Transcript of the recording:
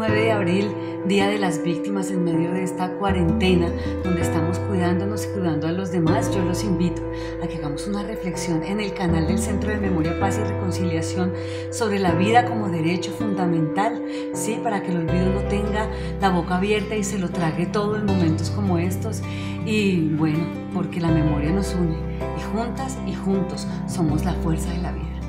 9 de abril, Día de las Víctimas, en medio de esta cuarentena donde estamos cuidándonos y cuidando a los demás, yo los invito a que hagamos una reflexión en el canal del Centro de Memoria, Paz y Reconciliación sobre la vida como derecho fundamental, ¿sí? Para que el olvido no tenga la boca abierta y se lo trague todo en momentos como estos. Y bueno, porque la memoria nos une y juntas y juntos somos la fuerza de la vida.